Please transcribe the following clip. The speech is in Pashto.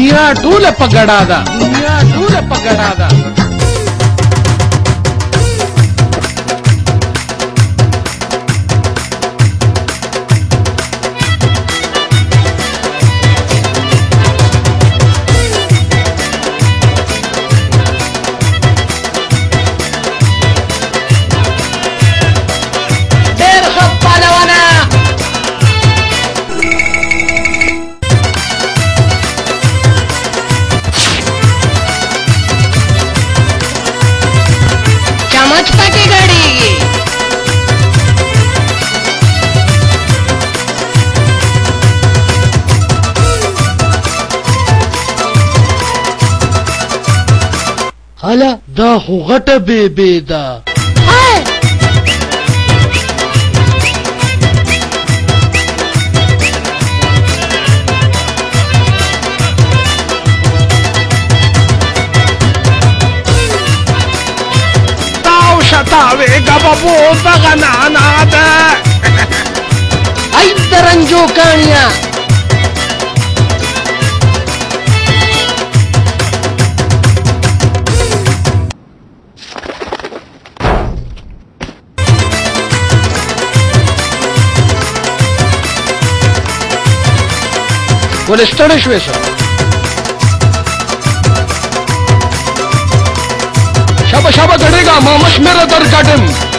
दुनिया टूल पगड़ादा, दुनिया टूल पगड़ादा। अला दा हो गट बेबे दा ताव शतावे गबबो बगनानाद आई तरंजो कानिया ولسترش ويسا شابا شابا गड़ेगा मामश मेरा दर काटम